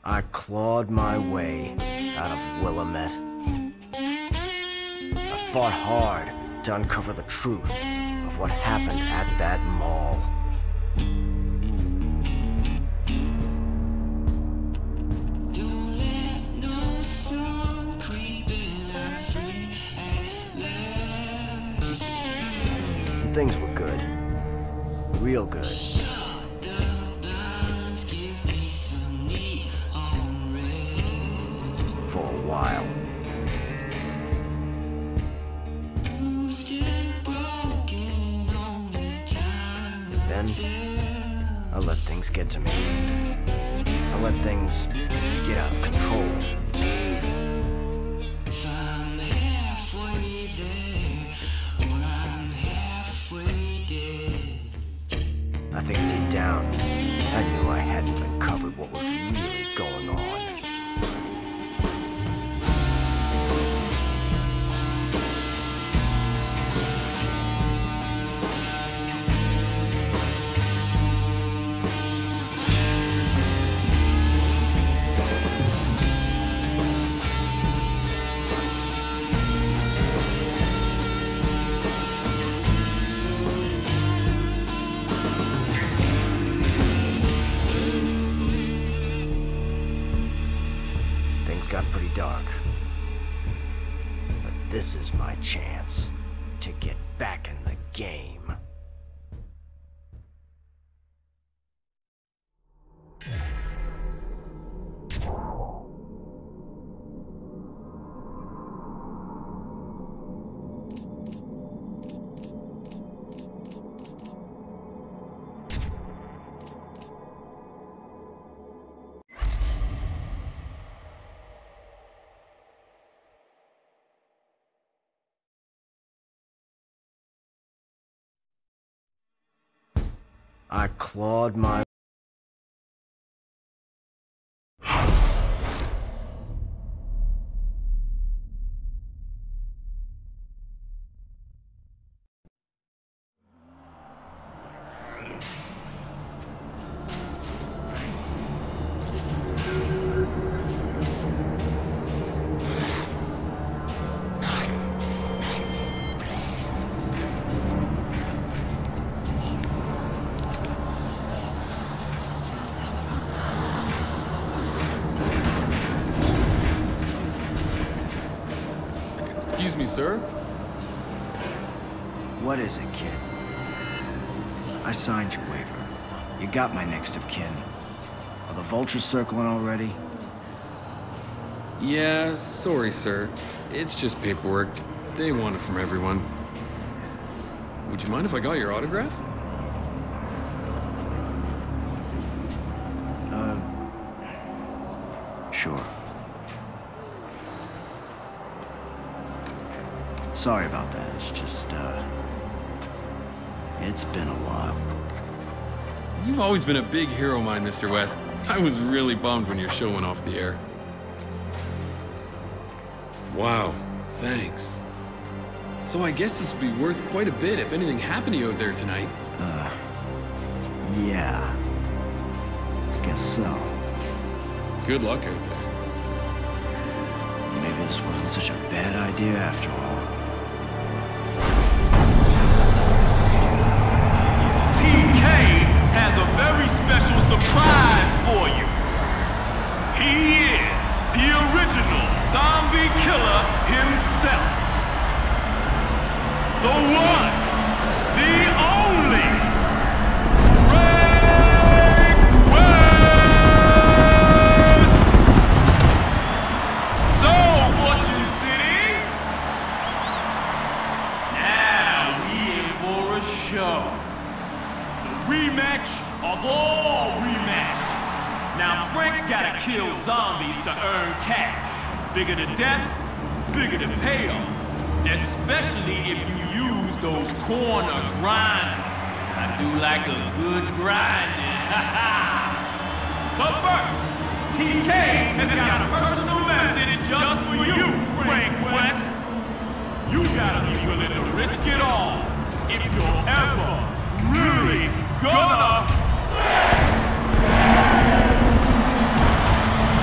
I clawed my way out of Willamette. I fought hard to uncover the truth of what happened at that mall. And things were good. Real good. For a while. Then, I let things get to me. I let things get out of control. I think deep down, I knew I hadn't uncovered what was really going on. Got pretty dark. But this is my chance to get back in the game. I clawed my... Excuse me, sir? What is it, kid? I signed your waiver. You got my next of kin. Are the vultures circling already? Yeah, sorry, sir. It's just paperwork. They want it from everyone. Would you mind if I got your autograph? Sure. Sorry about that. It's just, it's been a while. You've always been a big hero of mine, Mr. West. I was really bummed when your show went off the air. Wow, thanks. So I guess this would be worth quite a bit if anything happened to you out there tonight. Yeah. I guess so. Good luck out there. Maybe this wasn't such a bad idea after all. TK has a very special surprise for you. He is the original zombie killer himself. The one, the only, Frank West! So, Fortune City, now we in for a show. Rematch of all rematches. Now Frank's gotta kill zombies to earn cash. Bigger the death, bigger the payoff. Especially if you use those corner grinders. I do like a good grinding. But first, TK has got a personal message just for you, Frank West. You gotta be willing to risk it all if you're ever really gonna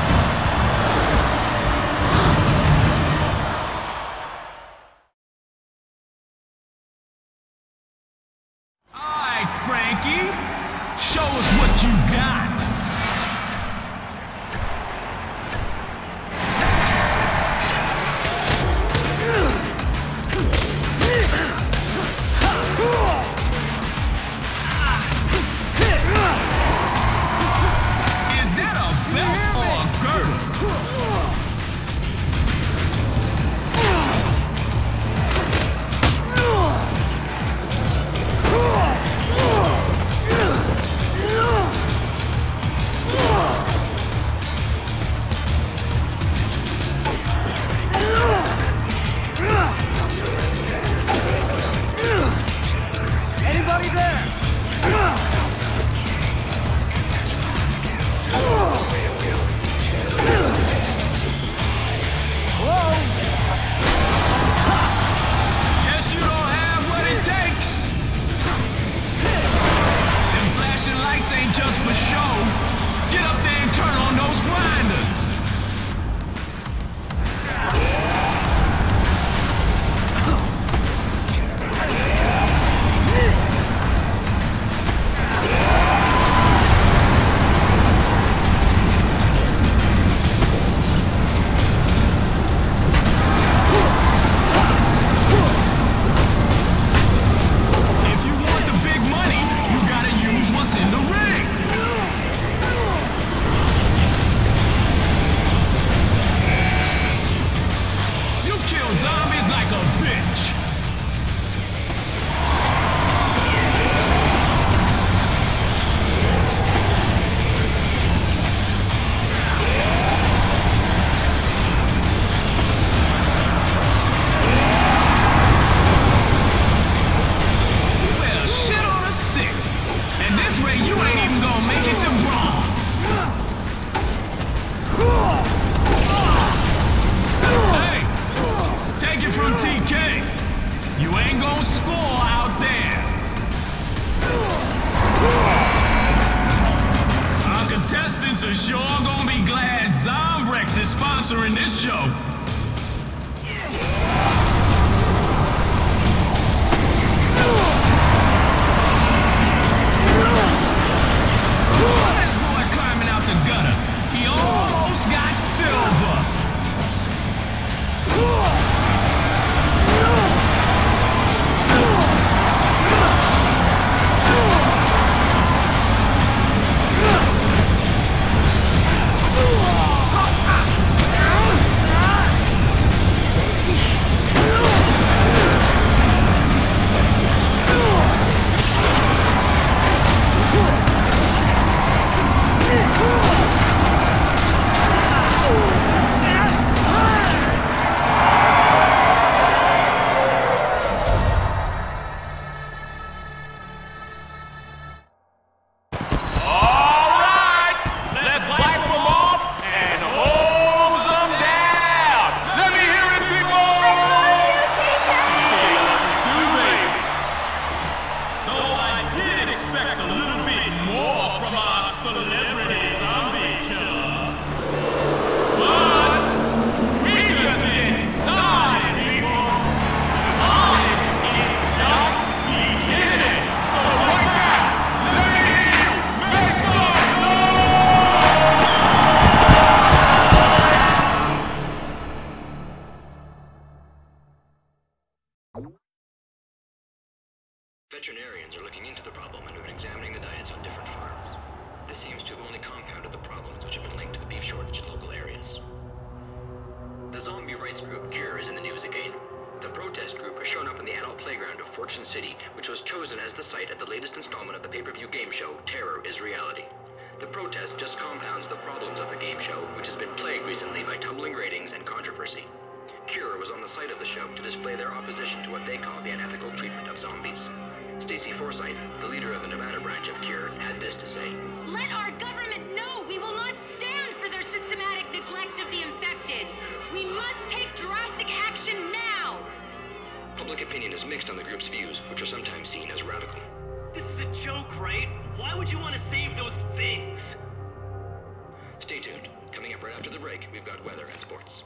Frankie. Show us what you got. Is that a belt or a girdle? Anybody there? Hello? Guess you don't have what it takes. Them flashing lights ain't just for show. Get up there and turn on those grinders. If you want the big money, you gotta use what's in the ring. You kill zombies like a bitch. Well, shit on a stick. And this way you ain't even gonna make it to bronze. Hey, take it from TK. You ain't gonna score out there. Our contestants are sure gonna be glad Zombrex is sponsoring this show. This boy climbing out the gutter. He almost got silver. Veterinarians are looking into the problem and have been examining the diets on different farms. This seems to have only compounded the problems which have been linked to the beef shortage in local areas. The zombie rights group Cure is in the news again. The protest group has shown up in the adult playground of Fortune City, which was chosen as the site of the latest installment of the pay-per-view game show, Terror is Reality. The protest just compounds the problems of the game show, which has been plagued recently by tumbling ratings and controversy. Cure was on the site of the show to display their opposition to what they call the unethical treatment of zombies. Stacy Forsyth, the leader of the Nevada branch of Cure, had this to say. Let our government know we will not stand for their systematic neglect of the infected. We must take drastic action now. Public opinion is mixed on the group's views, which are sometimes seen as radical. This is a joke, right? Why would you want to save those things? Stay tuned. Coming up right after the break, we've got weather and sports.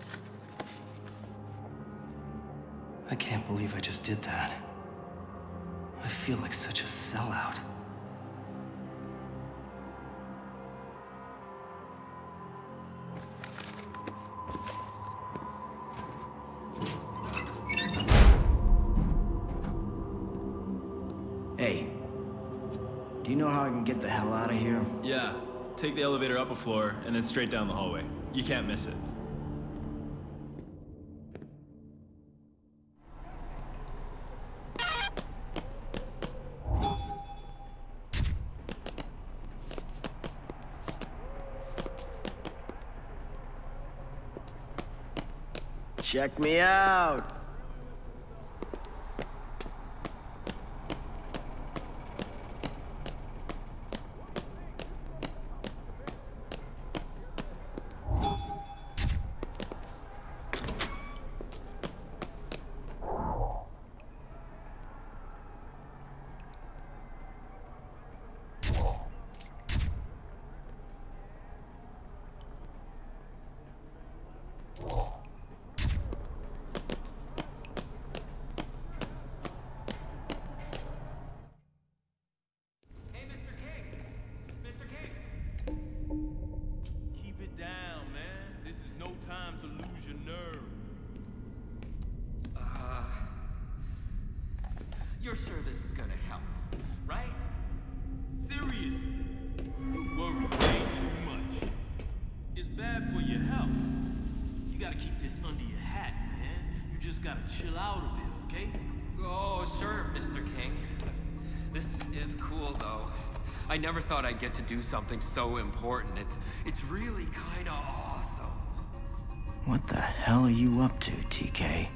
I can't believe I just did that. I feel like such a sellout. Hey, do you know how I can get the hell out of here? Yeah, take the elevator up a floor and then straight down the hallway. You can't miss it. Check me out! You're sure this is gonna help, right? Seriously, you worry way too much. It's bad for your health. You gotta keep this under your hat, man. You just gotta chill out a bit, okay? Oh, sure, Mr. King. This is cool, though. I never thought I'd get to do something so important. It's really kinda awesome. What the hell are you up to, TK?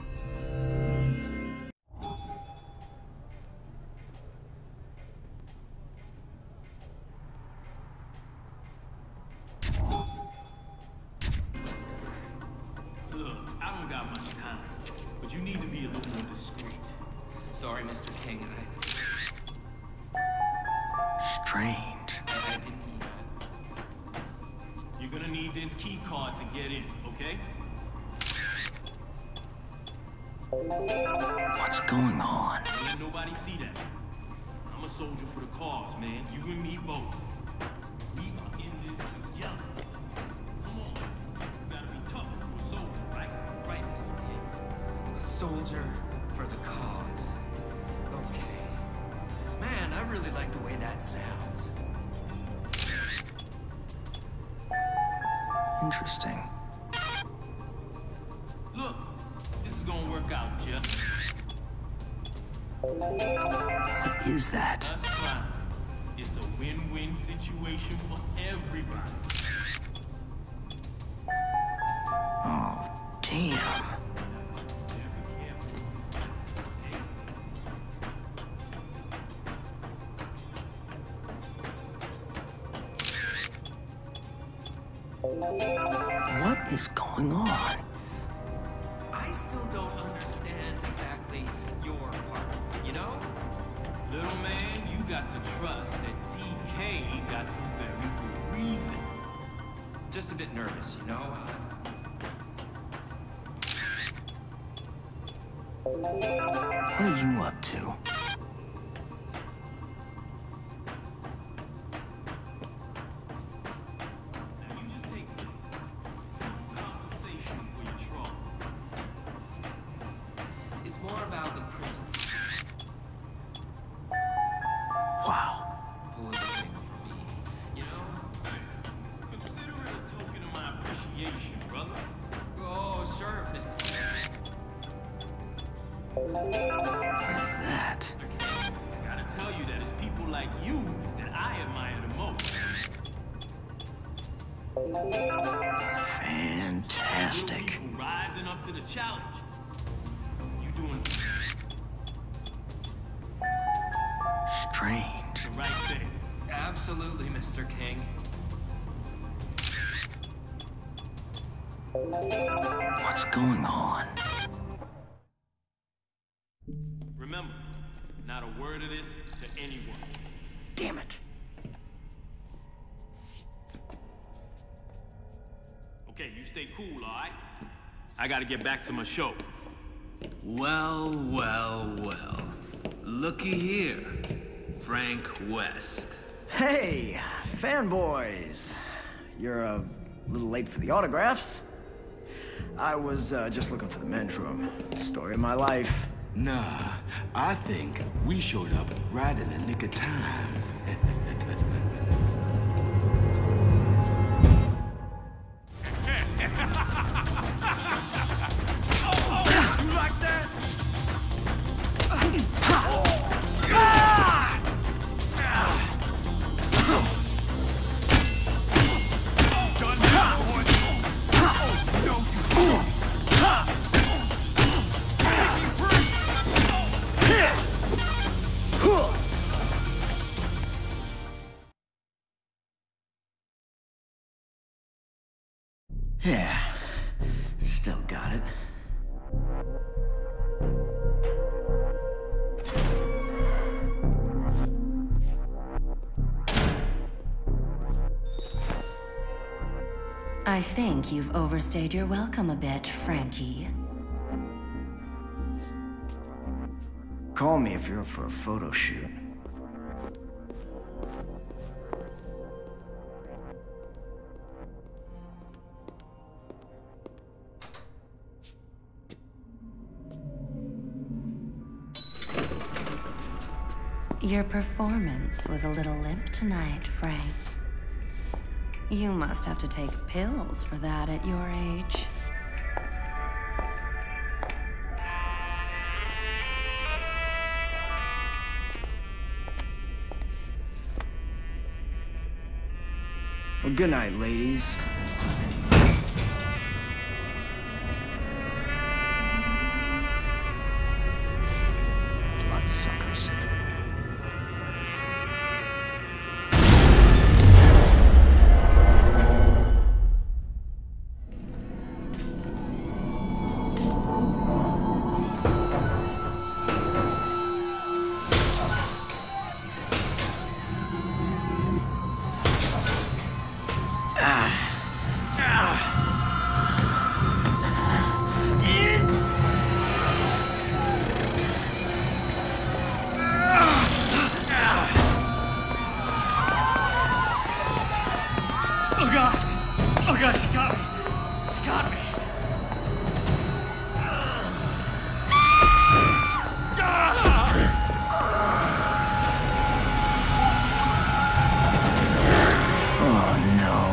You need to be a little more discreet. Sorry, Mr. King. Strange. I didn't mean that. You're gonna need this key card to get in, okay? What's going on? Don't let nobody see that. I'm a soldier for the cause, man. You and me both. We are in this together. Come on. You gotta be tough for a soldier, right? Right, Mr. King. A soldier for the cause. Okay. Man, I really like the way that sounds. Interesting. Look, this is gonna work out, Jeff. What is that? That's fine. It's a win-win situation for everybody. Oh, damn. What is going on? I still don't understand exactly your part, you know? Little man, you got to trust that TK got some very good reasons. Just a bit nervous, you know? What are you up to? More about the principle. Wow. Pull the thing for me, you know? Consider it a token of my appreciation, brother. Oh, sure, Mr. What is that? I gotta tell you that it's people like you that I admire the most. Fantastic. People rising up to the challenge. Strange. The right thing. Absolutely, Mr. King. What's going on? Remember, not a word of this to anyone. Damn it. Okay, you stay cool, all right? I gotta get back to my show. Well, well, well. looky here. Frank West. Hey, fanboys. You're a little late for the autographs. I was just looking for the men's room. Story of my life. Nah, I think we showed up right in the nick of time. You like that? Done now, boys. No, you. Yeah, still got it. I think you've overstayed your welcome a bit, Frankie. Call me if you're up for a photo shoot. Your performance was a little limp tonight, Frank. You must have to take pills for that at your age. Well, good night, ladies. Bloodsuckers. Oh god, she got me. She got me. Oh no.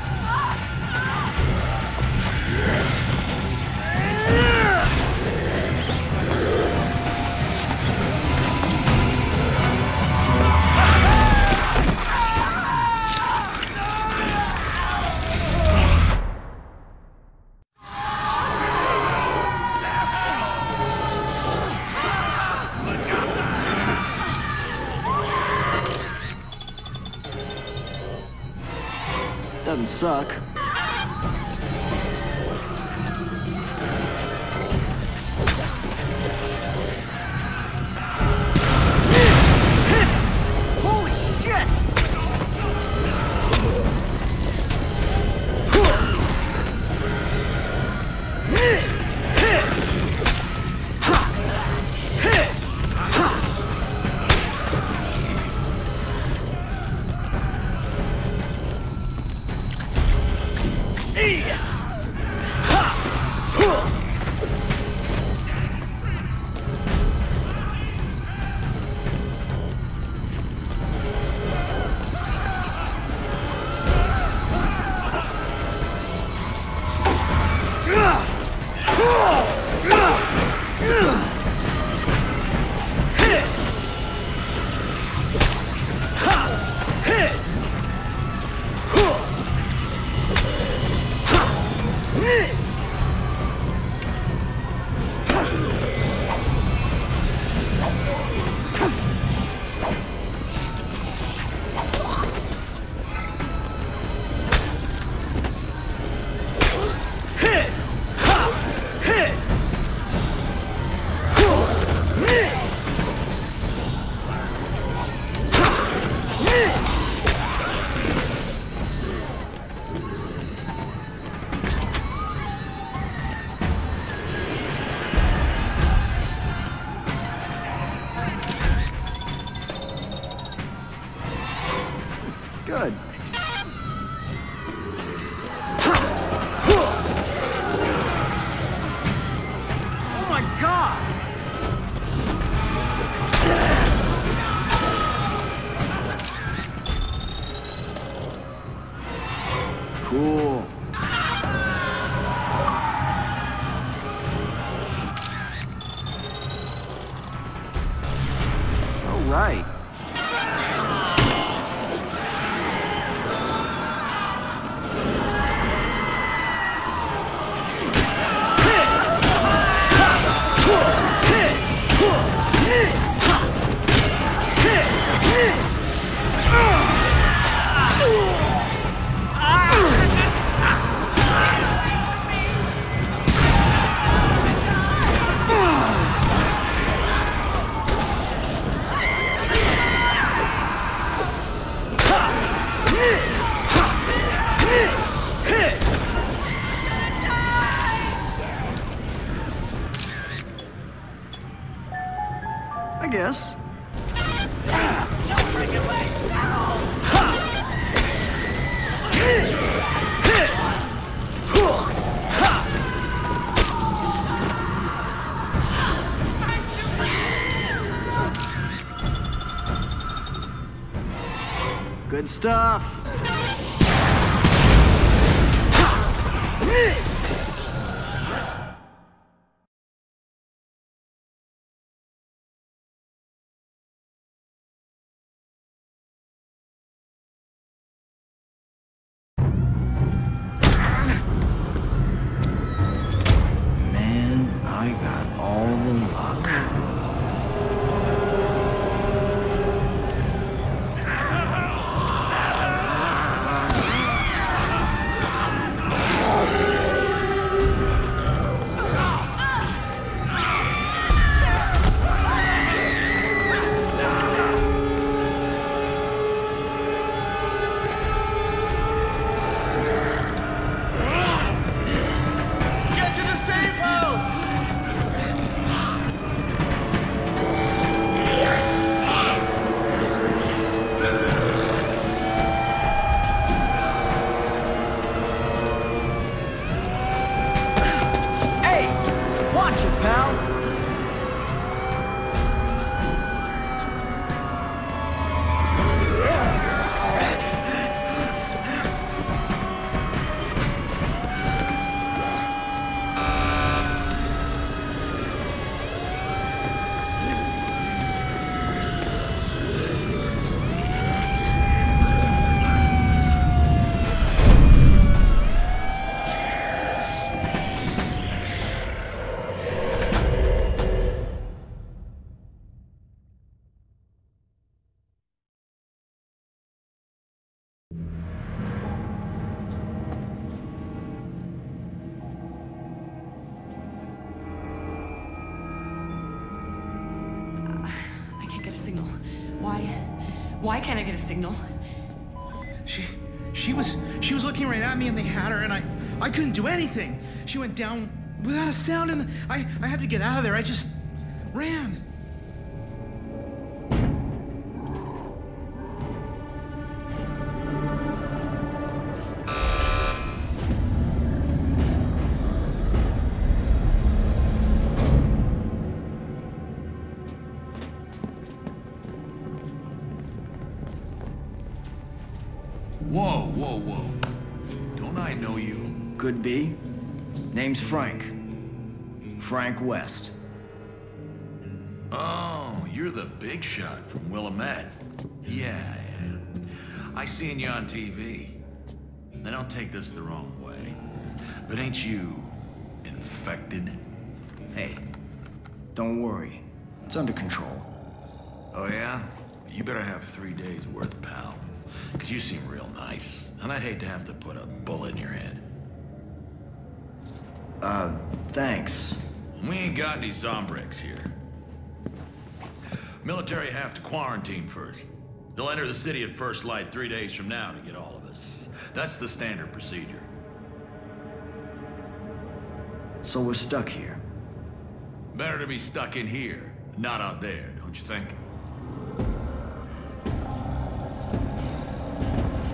Doesn't suck. Holy shit! Good. Oh my God! Cool. All right. I guess. Good stuff. Man, I got all the luck. Watch it, pal! Signal. Why can't I get a signal? She was looking right at me and they had her and I couldn't do anything. She went down without a sound and I had to get out of there. I just ran. Whoa. Don't I know you? Could be. Name's Frank. Frank West. Oh, you're the big shot from Willamette. Yeah. I seen you on TV. Now don't take this the wrong way, but ain't you infected? Hey, don't worry. It's under control. Oh yeah? You better have 3 days worth, pal. Cause you seem real nice, and I'd hate to have to put a bullet in your head. Thanks. We ain't got any Zombrex here. Military have to quarantine first. They'll enter the city at first light 3 days from now to get all of us. That's the standard procedure. So we're stuck here. Better to be stuck in here, not out there, don't you think?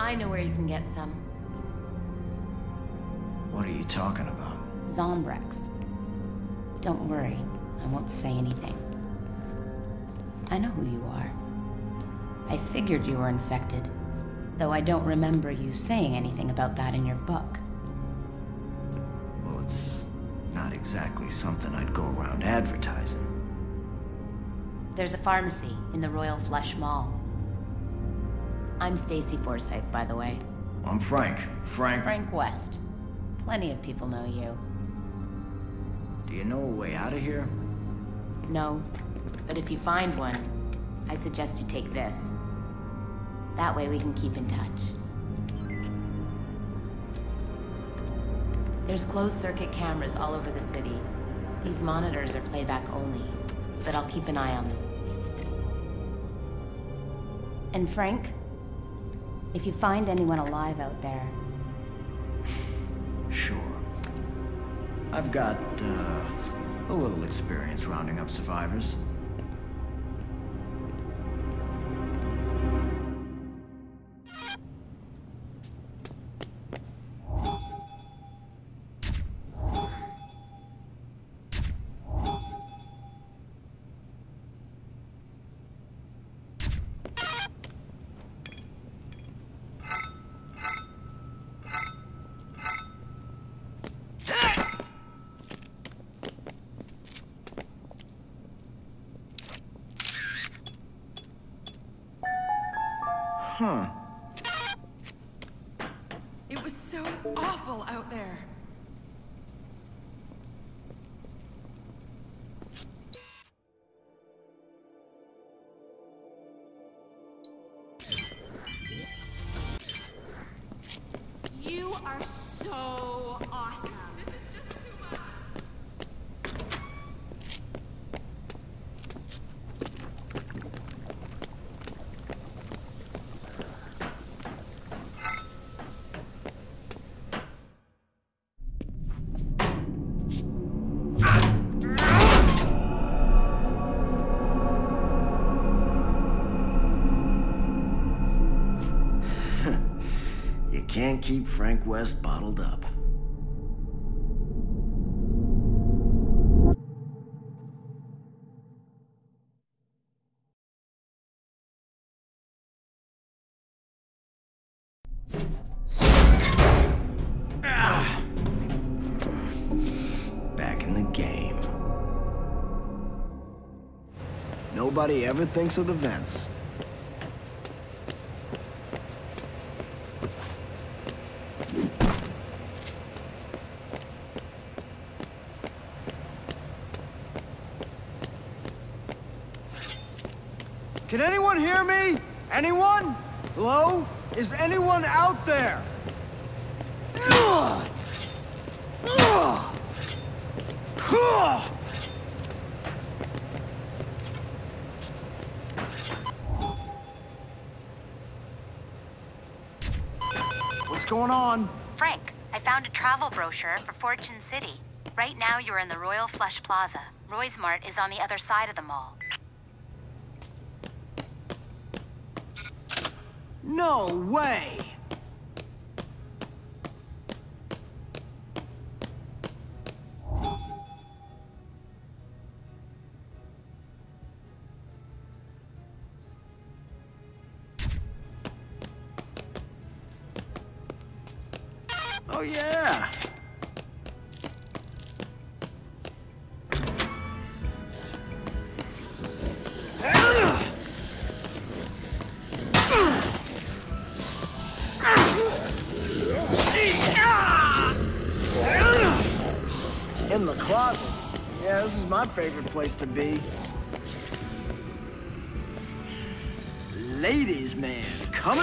I know where you can get some. What are you talking about? Zombrex. Don't worry, I won't say anything. I know who you are. I figured you were infected, though I don't remember you saying anything about that in your book. Well, it's not exactly something I'd go around advertising. There's a pharmacy in the Royal Flush Mall. I'm Stacy Forsythe, by the way. I'm Frank. Frank West. Plenty of people know you. Do you know a way out of here? No, but if you find one, I suggest you take this. That way we can keep in touch. There's closed-circuit cameras all over the city. These monitors are playback only, but I'll keep an eye on them. And Frank, if you find anyone alive out there... Sure. I've got, a little experience rounding up survivors. Huh. It was so awful out there. You are so awesome. This is just too much. Can't keep Frank West bottled up. Back in the game. Nobody ever thinks of the vents. Can anyone hear me? Anyone? Hello? Is anyone out there? What's going on? Frank, I found a travel brochure for Fortune City. Right now you're in the Royal Flush Plaza. Roy's Mart is on the other side of the mall. No way! Oh yeah! In the closet. Yeah, this is my favorite place to be. Ladies' man, coming.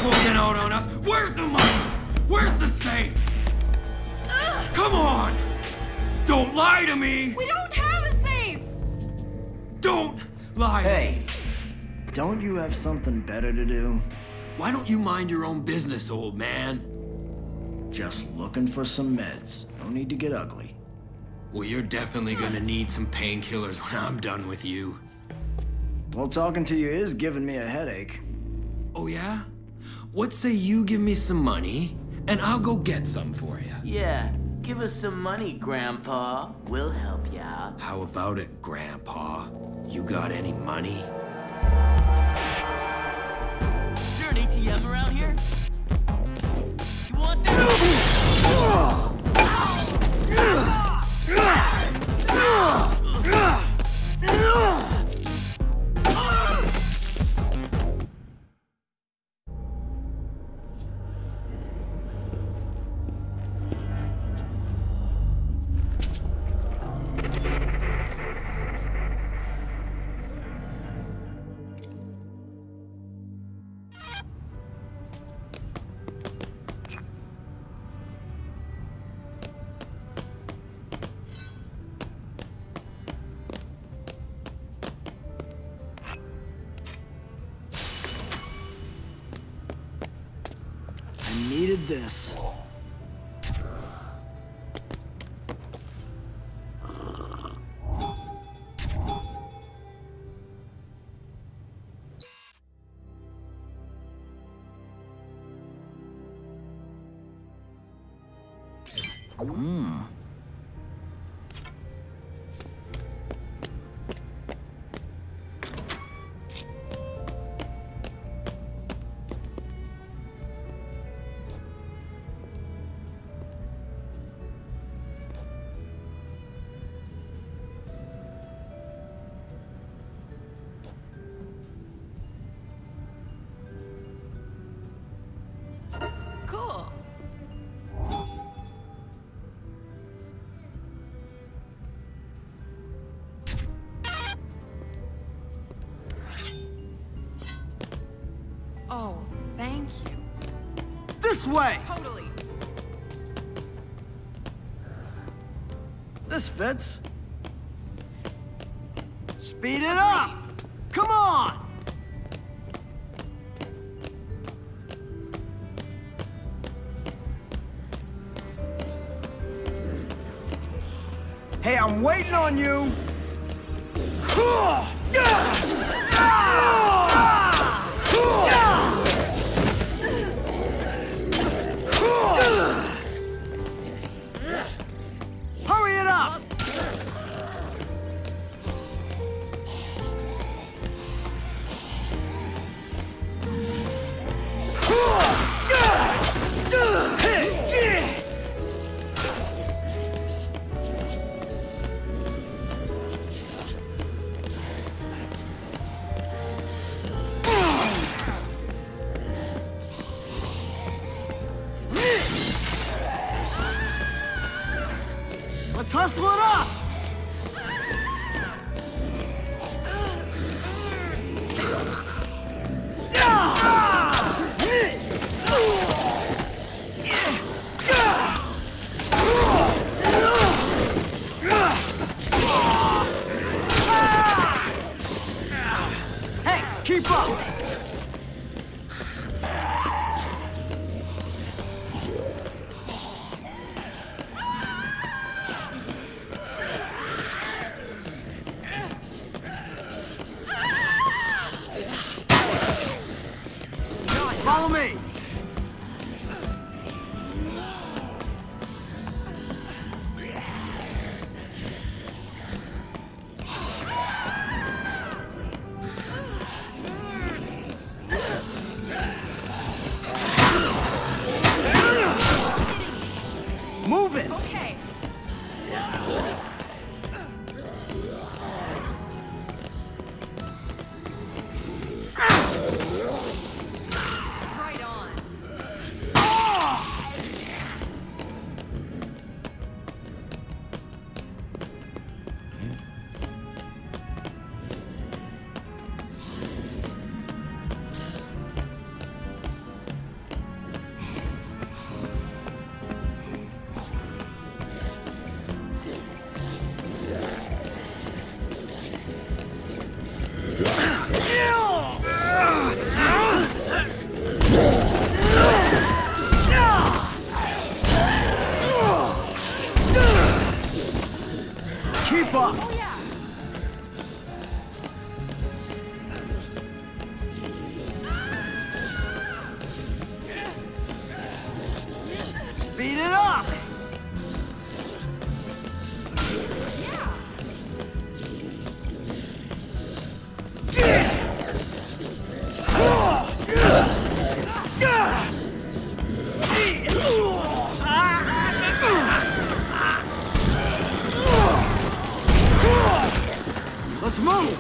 holding out on us. Where's the money? Where's the safe? Come on! Don't lie to me! We don't have a safe! Don't lie to me! Hey, don't you have something better to do? Why don't you mind your own business, old man? Just looking for some meds. No need to get ugly. Well, you're definitely gonna need some painkillers when I'm done with you. Well, talking to you is giving me a headache. Oh, yeah? What say you give me some money, and I'll go get some for you? Yeah, give us some money, Grandpa. We'll help you out. How about it, Grandpa? You got any money? Is there an ATM around here? You want that? Needed this. Cool. Oh, thank you. This way! Totally. This fits. Speed it up! Come on! Hey, I'm waiting on you! Hurry it up! Let's hustle it up! Hey, keep up! Follow me! Move it! Okay. Right on. Let's move!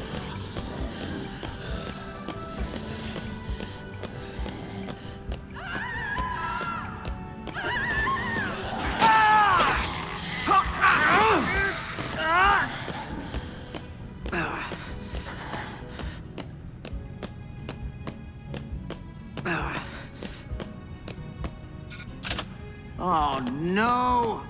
Oh, no!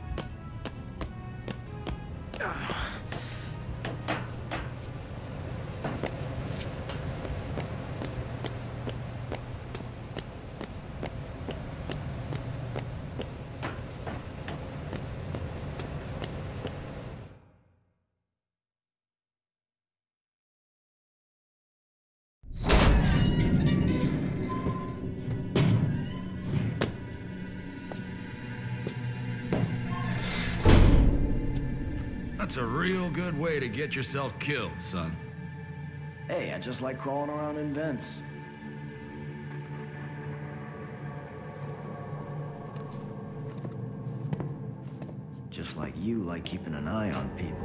That's a real good way to get yourself killed, son. Hey, I just like crawling around in vents. Just like you like keeping an eye on people.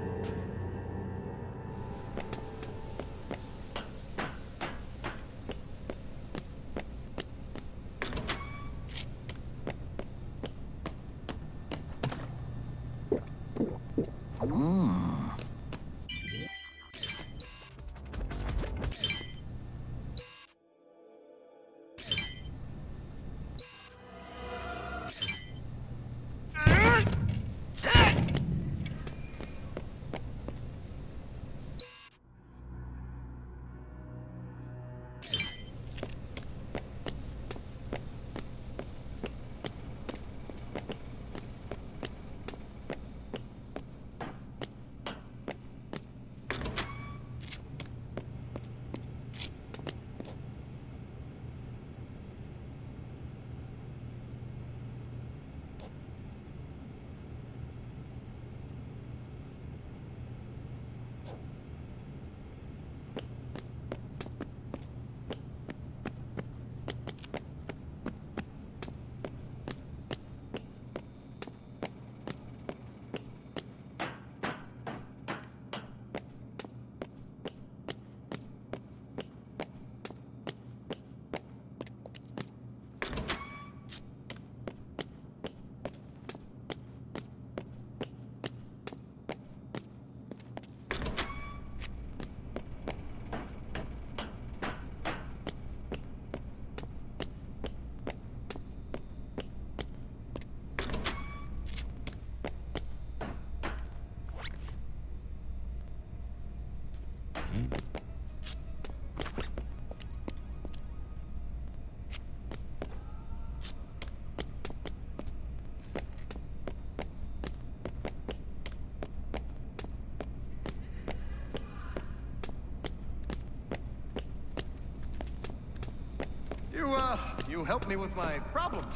You helped me with my problems.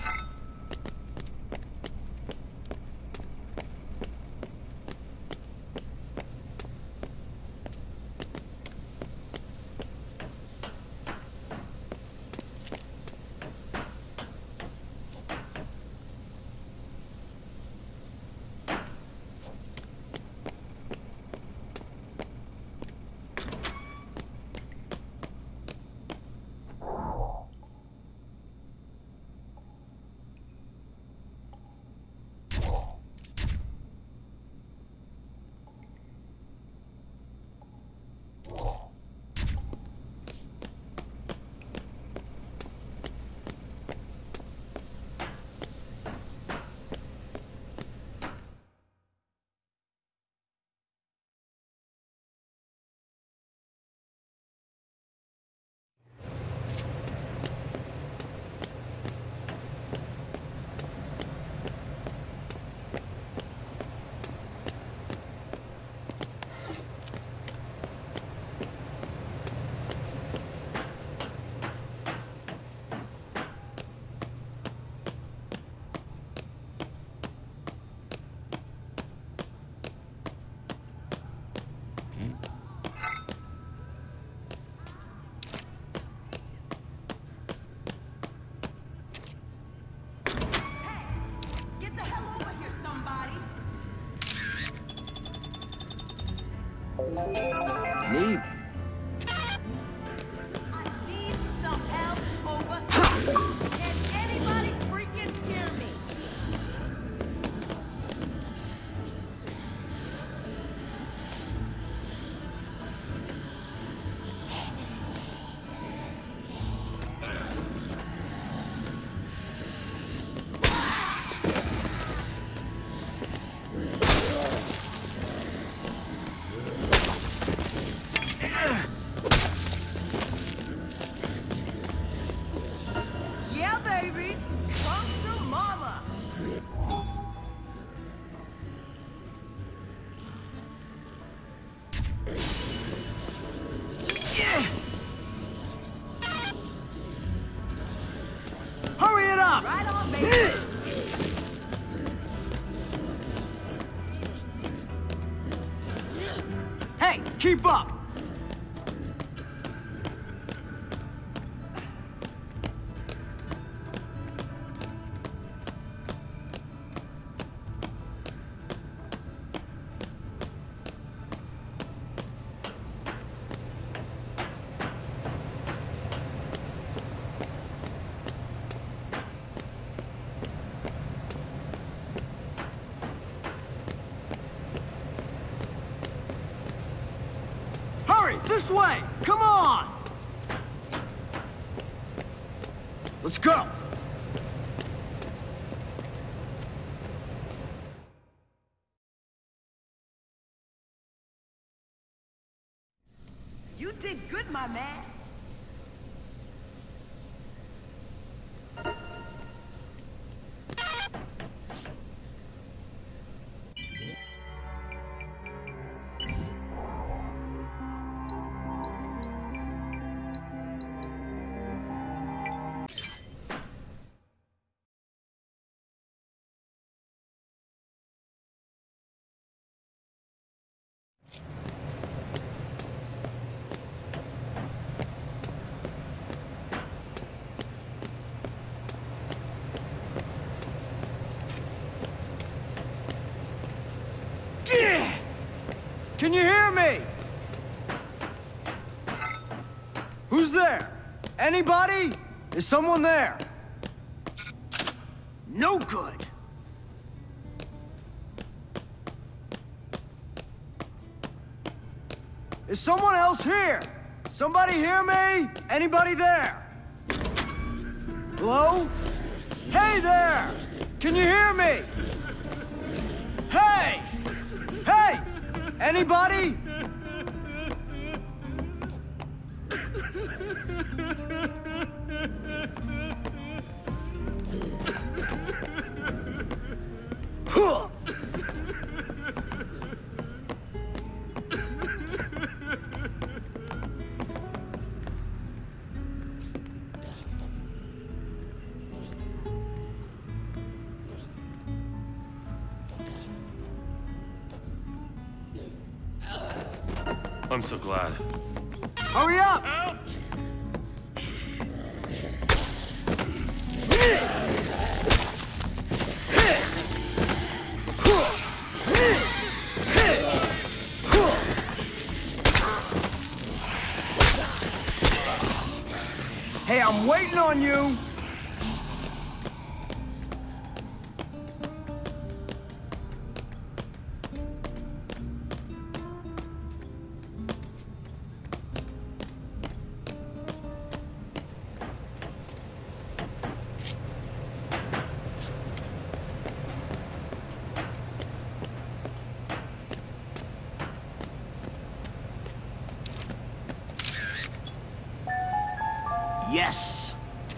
Me? Some help, over. Can anybody freaking hear me? Yeah, baby. Come to mama. Hurry it up! Right on, baby. Hey, keep up! Hurry, this way! Come on! Let's go! You did good, my man. Can you hear me? Who's there? Anybody? Is someone there? No good. Is someone else here? Somebody hear me? Anybody there? Hello? Hey there! Can you hear me? Hey! Hey! Anybody? Huh. I'm so glad. Hurry up! Hey, I'm waiting on you! Yes!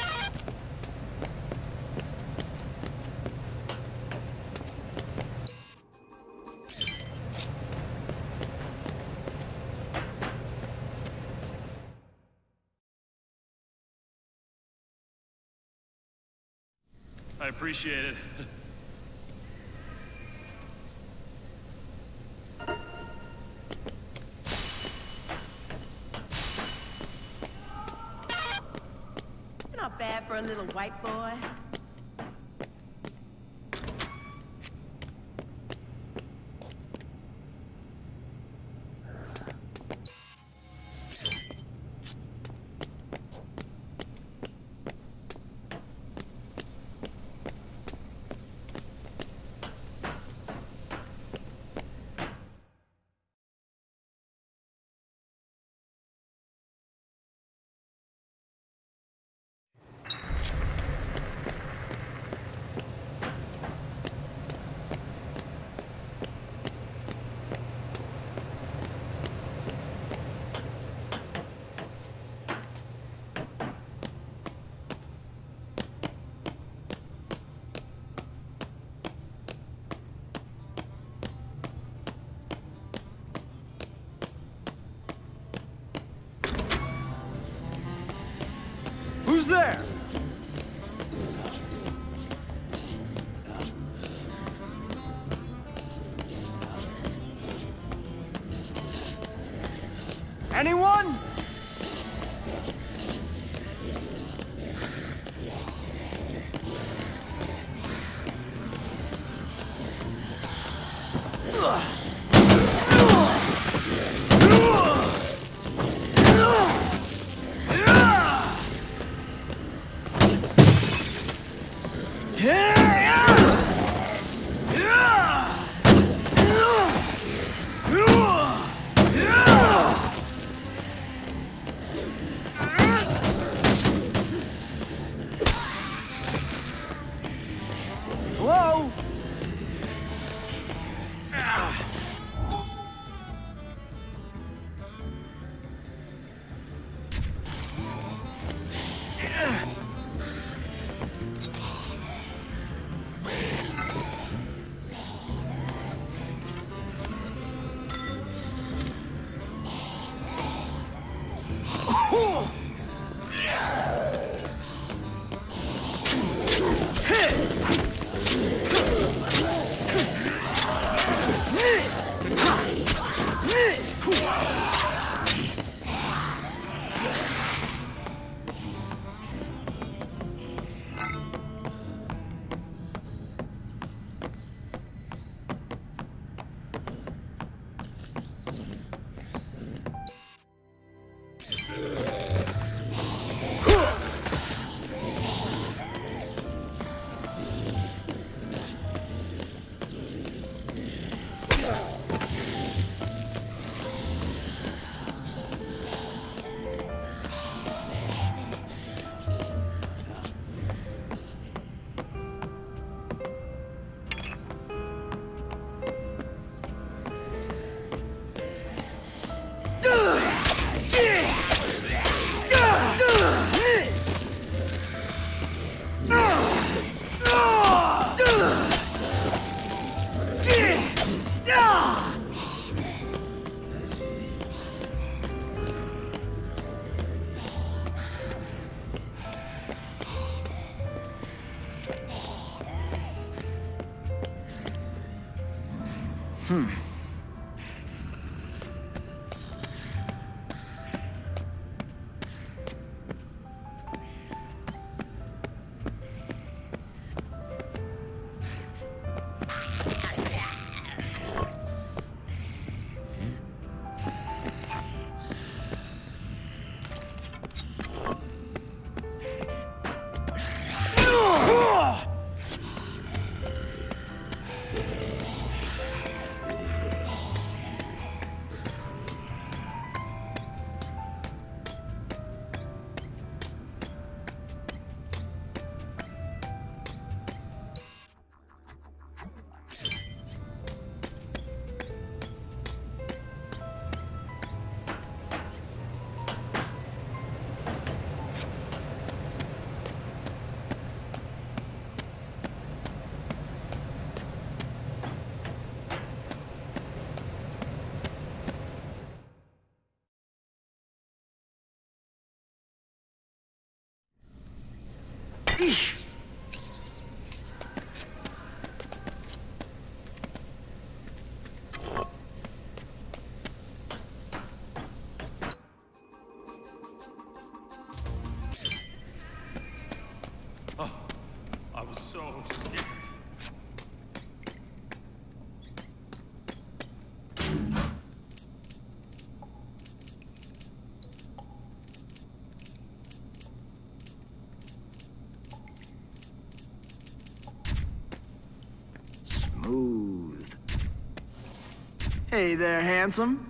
I appreciate it. Not bad for a little white boy. there? Anyone? Hello? Oh, I was so scared. Smooth. Hey there, handsome.